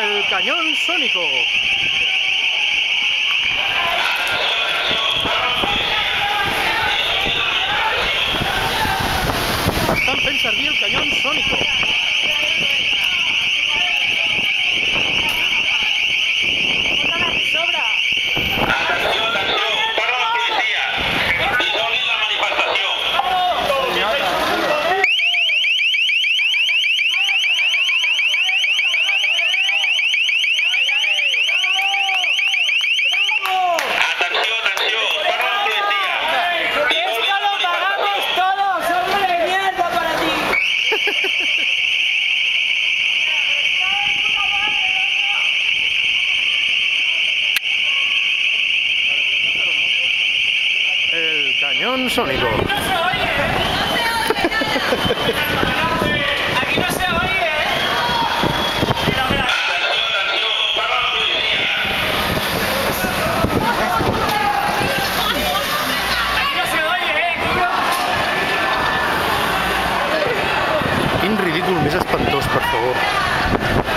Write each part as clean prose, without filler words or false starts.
El cañón sónico. Estan fent servir el canyón sònico. Atenció, atenció, para la policia. Dissolguin la manifestació. Atenció, atenció, para la policia. Dissolguin la manifestació. Todos, hombre de mierda para ti. El cañón sónico. No se oye, Aquí no se oye, Mira, mira. Atenció, atenció, para la policia. Aquí no se oye, Quin ridícul més espantós, per favor.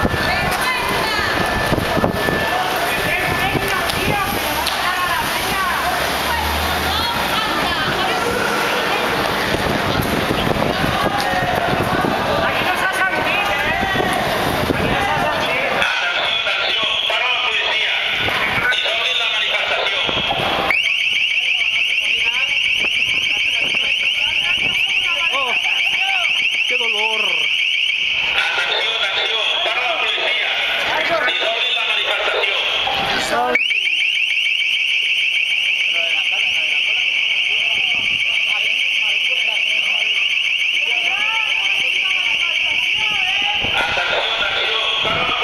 Aquí no s'ha sentit, Aquí no s'ha sentit. Atenció, atenció, para la policia. Dissolguin la manifestació. Oh, qué dolor. Atenció, atenció, para la policia. Dissolguin la manifestació. Atenció, atenció, para la